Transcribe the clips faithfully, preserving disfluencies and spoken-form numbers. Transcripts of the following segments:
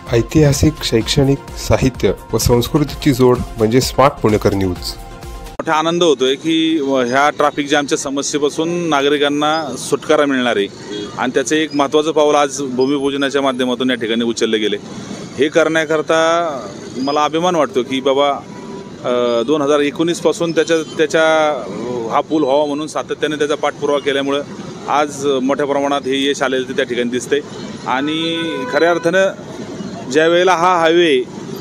ऐतिहासिक, शैक्षणिक, साहित्य व संस्कृतीची जोड म्हणजे स्मार्ट पुणेकर न्यूज। मोठा आनंद होतोय की ह्या ट्रॅफिक जॅमच्या समस्येपासून नागरिकांना सुटकारा मिळणार आहे आणि त्याचे एक महत्त्वाचं पाऊल आज भूमिपूजनाच्या माध्यमातून या ठिकाणी उचलले गेले। हे करण्याकरता मला अभिमान वाटतो की बाबा दोन हजार एकोणीस पासून त्याच्या त्याच्या हा पूल व्हावा म्हणून सातत्याने त्याचा पाठपुरावा केल्यामुळे आज मोठ्या प्रमाणात हे यश आलेलं त्या ठिकाणी दिसते। आणि खऱ्या अर्थानं ज्या वेळेला हा हायवे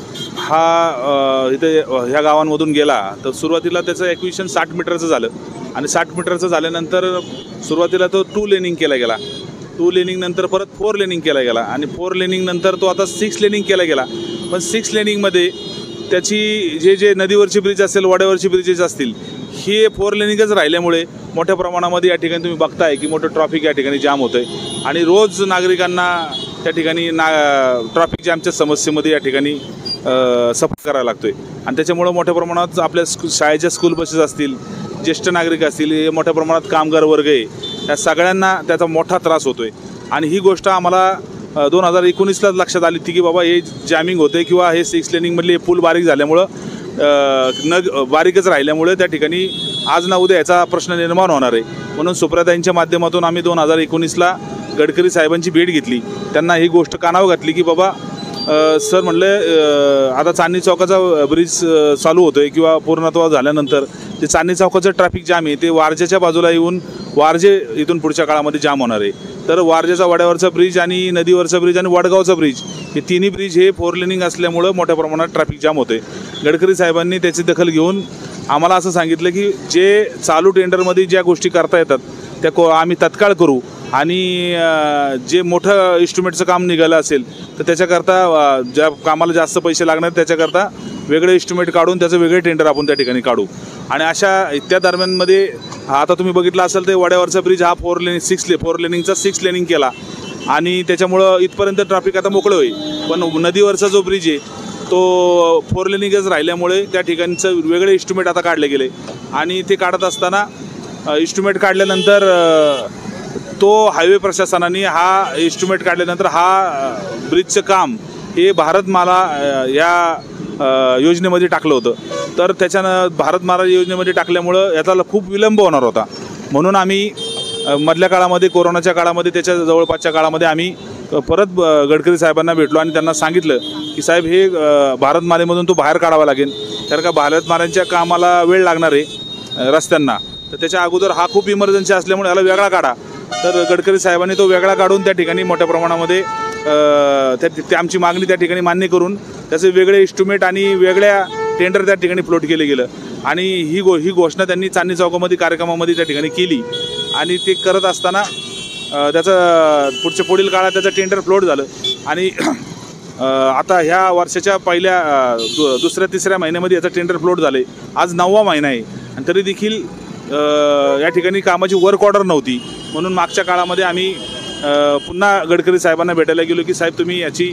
हा इथे ह्या गावांमधून गेला तर सुरुवातीला त्याचं ॲक्विशन साठ मीटरचं झालं आणि साठ मीटरचं झाल्यानंतर सुरुवातीला तो टू लेनिंग केला गेला, टू लेनिंग नंतर परत फोर लेनिंग केला गेला आणि फोर लेनिंग नंतर तो आता सिक्स लेनिंग केला गेला। पण सिक्स लेनिंगमध्ये त्याची जे जे नदीवरची ब्रिज असेल, वाड्यावरची ब्रिजेस असतील, हे फोर लेनिंगच राहिल्यामुळे मोठ्या प्रमाणामध्ये या ठिकाणी तुम्ही बघताय की मोठं ट्रॅफिक या ठिकाणी जाम होतं आहे आणि रोज नागरिकांना त्या ठिकाणी ना ट्रॅफिक जॅमच्या समस्येमध्ये या ठिकाणी सफर करायला लागतो आहे आणि त्याच्यामुळं मोठ्या प्रमाणात आपल्या स्कू शाळेच्या स्कूल बसेस असतील, ज्येष्ठ नागरिक असतील, हे मोठ्या प्रमाणात कामगार वर्ग आहे, या सगळ्यांना त्याचा मोठा त्रास होतो आहे। आणि ही गोष्ट आम्हाला दोन हजार एकोणीसलाच लक्षात आली होती की बाबा हे जॅमिंग होते किंवा हे सिक्स लेनिंगमधले पूल बारीक झाल्यामुळं न बारीकच राहिल्यामुळे त्या ठिकाणी आज ना उद्या याचा प्रश्न निर्माण होणार आहे। म्हणून सुप्रियाताईंच्या माध्यमातून आम्ही दोन हजार एकोणीसला गडकरी साहेबांची भेट घेतली, त्यांना ही गोष्ट कानावर घातली की बाबा सर म्हणलं आता चांदणी चौकाचा ब्रिज चालू होतो आहे किंवा पूर्णत्व झाल्यानंतर ते चांदणी चौकाचं ट्रॅफिक जाम आहे ते वारजेच्या बाजूला येऊन वारजे इथून पुढच्या काळामध्ये जाम होणार आहे। तर वारजेचा वाड्यावरचा ब्रिज आणि नदीवरचा ब्रिज आणि वडगावचा ब्रिज हे तिन्ही ब्रिज हे फोर लेनिंग असल्यामुळं मोठ्या प्रमाणात ट्रॅफिक जाम होते। गडकरी साहेबांनी त्याची दखल घेऊन आम्हाला असं सांगितलं की जे चालू टेंडरमध्ये ज्या गोष्टी करता येतात त्या को आम्ही तत्काळ करू आणि जे मोठं इन्स्ट्रुमेंटचं काम निघालं असेल तर त्याच्याकरता ज्या कामाला जास्त पैसे लागणार त्याच्याकरता वेगळे इन्स्ट्रुमेंट काढून त्याचं वेगळे टेंडर आपण त्या ठिकाणी काढू। आणि अशा त्या दरम्यानमध्ये आता तुम्ही बघितलं असेल तर वाड्यावरचा ब्रिज हा फोर लेनिंग सिक्स ले फोर लेनिंगचा सिक्स लेनिंग केला आणि त्याच्यामुळं इथपर्यंत ट्रॅफिक आता मोकळं होईल। पण नदीवरचा जो ब्रिज आहे तो फोर लेनिंगच राहिल्यामुळे त्या ठिकाणचं वेगळे इन्स्ट्रुमेंट आता काढले गेले आणि ते काढत असताना इन्स्ट्रुमेंट काढल्यानंतर तो हायवे प्रशासनाने हा इन्स्ट्रुमेंट काढल्यानंतर हा ब्रिजचं काम हे भारतमाला या योजनेमध्ये टाकलं होतं। तर त्याच्यानं भारतमाला योजनेमध्ये टाकल्यामुळं याचा खूप विलंब होणार होता। म्हणून आम्ही मधल्या काळामध्ये कोरोनाच्या काळामध्ये त्याच्या जवळपासच्या काळामध्ये आम्ही परत गडकरी साहेबांना भेटलो आणि त्यांना सांगितलं की साहेब हे भारतमालेमधून तो बाहेर काढावा लागेल कारण का भारतमालांच्या कामाला वेळ लागणार आहे रस्त्यांना, तर त्याच्या अगोदर हा खूप इमर्जन्सी असल्यामुळे याला वेगळा काढा। तर गडकरी साहेबांनी तो वेगळा काढून त्या ठिकाणी मोठ्या प्रमाणामध्ये त्या आमची मागणी त्या ठिकाणी मान्य करून त्याचे वेगळे इन्स्ट्रुमेंट आणि वेगळ्या टेंडर त्या ठिकाणी फ्लोट केले गेलं आणि ही गो ही घोषणा त्यांनी चांदणी चौकामध्ये कार्यक्रमामध्ये त्या ठिकाणी केली आणि ते करत असताना त्याचं पुढच्या पुढील काळात त्याचं टेंडर फ्लोट झालं आणि आता ह्या वर्षाच्या पहिल्या दु दुसऱ्या तिसऱ्या महिन्यामध्ये याचं टेंडर फ्लोट झाले। आज नववा महिना आहे आणि तरी देखील या ठिकाणी कामाची वर्क ऑर्डर नव्हती। म्हणून मागच्या काळामध्ये आम्ही पुन्हा गडकरी साहेबांना भेटायला गेलो की साहेब तुम्ही याची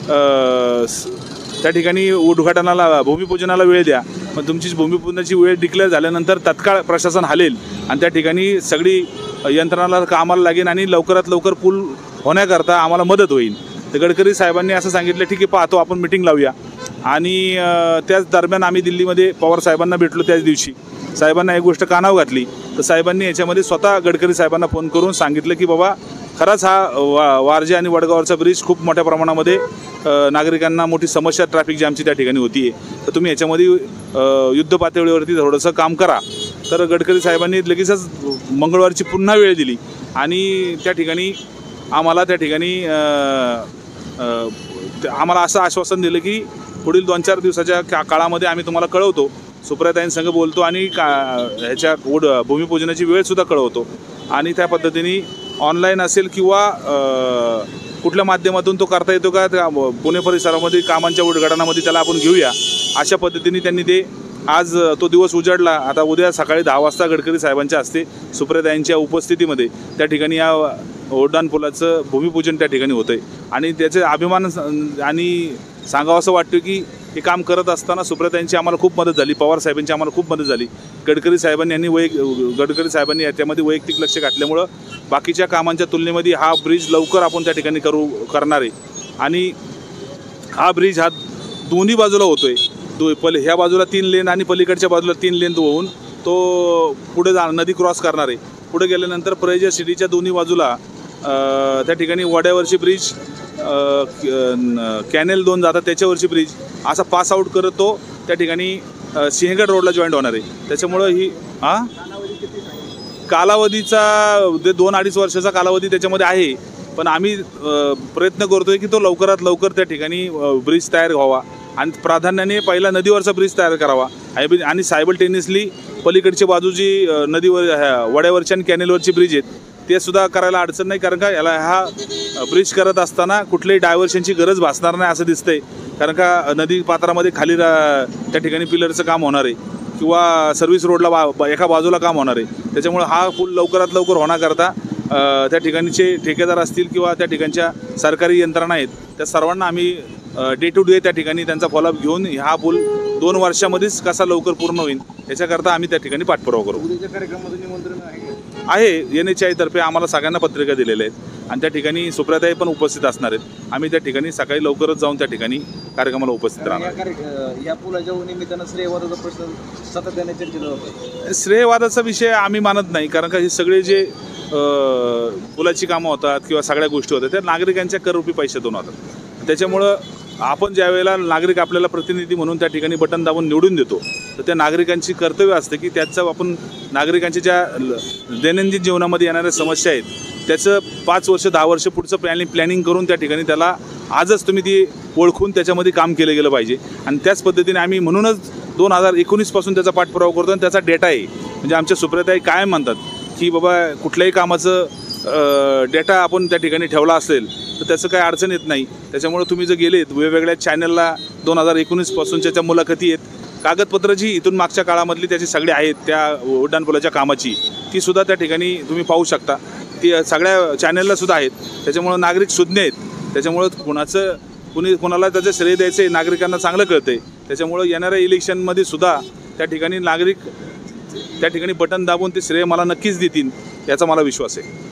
त्या ठिकाणी उद्घाटनाला भूमिपूजनाला वेळ द्या, पण तुमची भूमिपूजनाची वेळ डिक्लेअर झाल्यानंतर तत्काळ प्रशासन हलेल आणि त्या ठिकाणी सगळी यंत्रणाला कामाला लागेल आणि लवकरात लवकर पूल होण्याकरता आम्हाला मदत होईल। तर गडकरी साहेबांनी असं सांगितलं ठीक आहे पाहतो आपण मिटिंग लावूया आणि त्याच दरम्यान आम्ही दिल्लीमध्ये पवार साहेबांना भेटलो। त्याच दिवशी साहेबांना एक गोष्ट कानावर घातली तर साहेबांनी याच्यामध्ये स्वतः गडकरी साहेबांना फोन करून सांगितलं की बाबा खरंच हा वा वारजे आणि वडगावरचा ब्रिज खूप मोठ्या प्रमाणामध्ये नागरिकांना मोठी समस्या ट्रॅफिक जॅमची त्या ठिकाणी होती आहे, तर तुम्ही याच्यामध्ये युद्ध पातळीवरती थोडंसं काम करा। तर गडकरी साहेबांनी लगेचच मंगळवारची पुन्हा वेळ दिली आणि त्या ठिकाणी आम्हाला त्या ठिकाणी आम्हाला असं आश्वासन दिलं की पुढील दोन चार दिवसाच्या का काळामध्ये आम्ही तुम्हाला कळवतो, सुप्रियाताईंसंग बोलतो आणि का ह्याच्या उड भूमिपूजनाची वेळसुद्धा कळवतो आणि त्या पद्धतीने ऑनलाईन असेल किंवा कुठल्या माध्यमातून तो करता येतो का त्या पुणे परिसरामध्ये कामांच्या उद्घाटनामध्ये त्याला आपण घेऊया अशा पद्धतीने त्यांनी ते आज तो दिवस उजाडला। आता उद्या सकाळी दहा वाजता गडकरी साहेबांच्या हस्ते सुप्रियाताईंच्या उपस्थितीमध्ये त्या ठिकाणी या उड्डाण पुलाचं भूमिपूजन त्या ठिकाणी होतं आहे आणि त्याचे अभिमान आणि सांगावं असं वाटतं की हे काम करत असताना सुप्रियाताईंची आम्हाला खूप मदत झाली, पवार साहेबांची आम्हाला खूप मदत झाली। गडकरी साहेबांनी यांनी वैयक गडकरी साहेबांनी याच्यामध्ये वैयक्तिक लक्ष घातल्यामुळं बाकीच्या कामांच्या तुलनेमध्ये हा ब्रिज लवकर आपण त्या ठिकाणी करू करणार आहे आणि हा ब्रिज हा दोन्ही बाजूला होतोय, दो पल ह्या बाजूला तीन लेन आणि पलीकडच्या बाजूला तीन लेन होऊन तो पुढे जा नदी क्रॉस करणार आहे. पुढे गेल्यानंतर परळीच्या सिटीच्या दोन्ही बाजूला अ, त्या ठिकाणी वड्यावरची ब्रिज, कॅनेल दोन जातात त्याच्यावरची ब्रिज, असा पास आऊट करत तो त्या ठिकाणी अ, सिंहगड रोडला जॉईंट होणार आहे. त्याच्यामुळं ही हां कालावधीचा जे दोन अडीच वर्षाचा कालावधी त्याच्यामध्ये आहे, पण आम्ही प्रयत्न करतोय की तो लवकरात लवकर त्या ठिकाणी ब्रिज तयार व्हावा आणि प्राधान्याने पहिला नदीवरचा ब्रिज तयार करावा आणि सायमल्टेनियसली पलीकडची बाजू जी नदीवर वड्यावरची आणि कॅनेलवरची ब्रिज आहेत ते सुद्धा करायला अडचण नाही, कारण का याला हा ब्रिज करत असताना कुठल्याही डायव्हर्शनची गरज भासणार नाही असं दिसतंय. कारण का नदी पात्रामध्ये खाली त्या ठिकाणी पिलरचं काम होणार आहे किंवा सर्व्हिस रोडला बा एका बाजूला काम होणार आहे. त्याच्यामुळे हा पूल लवकरात लवकर होण्याकरता त्या ठिकाणचे ठेकेदार असतील किंवा त्या ठिकाणच्या सरकारी यंत्रणा आहेत त्या सर्वांना आम्ही डे टू डे त्या ठिकाणी त्यांचा फॉलोअप घेऊन हा पूल दोन वर्षामध्येच कसा लवकर पूर्ण होईल याच्याकरता आम्ही त्या ठिकाणी पाठपुरावा करू. उद्याच्या कार्यक्रमाचं निमंत्रण आहे आहे एन एच आय तर्फे आम्हाला सगळ्यांना पत्रिका दिलेल्या आहेत आणि त्या ठिकाणी सुप्रियाताई पण उपस्थित असणार आहेत. आम्ही त्या ठिकाणी सकाळी लवकरच जाऊन त्या ठिकाणी कार्यक्रमाला उपस्थित राहणार. या पुलाच्या निमित्तानं श्रेयवादाचा प्रश्न सातत्याने चर्चेत होतो. श्रेयवादाचा विषय आम्ही मानत नाही, कारण का हे सगळे जे पुलाची कामं होतात किंवा सगळ्या गोष्टी होतात त्या नागरिकांच्या कररूपी पैशातून होतात. त्याच्यामुळं आपण ज्या वेळेला नागरिक आपल्याला प्रतिनिधी म्हणून त्या ठिकाणी बटन दाबून निवडून देतो तर त्या नागरिकांची कर्तव्य असते की त्याचं आपण नागरिकांच्या ज्या दैनंदिन जीवनामध्ये येणाऱ्या समस्या आहेत त्याचं पाच वर्ष दहा वर्ष पुढचं प्लॅनिंग प्लॅनिंग करून त्या ठिकाणी त्याला आजच तुम्ही ती ओळखून त्याच्यामध्ये काम केलं गेलं पाहिजे. आणि त्याच पद्धतीने आम्ही म्हणूनच दोन हजार एकोणीसपासून त्याचा पाठपुरावा करतो आणि त्याचा डेटा आहे. म्हणजे आमच्या सुप्रियाताई कायम म्हणतात की बाबा कुठल्याही कामाचं डेटा आपण त्या ठिकाणी ठेवला असेल तर त्याचं काही अडचण येत नाही. त्याच्यामुळे तुम्ही जर गेलेत वेगवेगळ्या चॅनलला दोन हजार एकोणीसपासूनच्या त्या मुलाखती आहेत, कागदपत्र जी इथून मागच्या काळामधली त्याची सगळी आहेत त्या उड्डाणपुलाच्या कामाची तीसुद्धा त्या ठिकाणी तुम्ही पाहू शकता. ती सगळ्या चॅनलला सुद्धा आहेत. त्याच्यामुळं नागरिक सुज्ञ आहेत. त्याच्यामुळं कुणाचं कुणी कोणाला त्याचं श्रेय द्यायचं आहे नागरिकांना चांगलं कळतं आहे. त्याच्यामुळं येणाऱ्या इलेक्शनमध्ये सुद्धा त्या ठिकाणी नागरिक त्या ठिकाणी बटन दाबून ते श्रेय मला नक्कीच देतील याचा मला विश्वास आहे.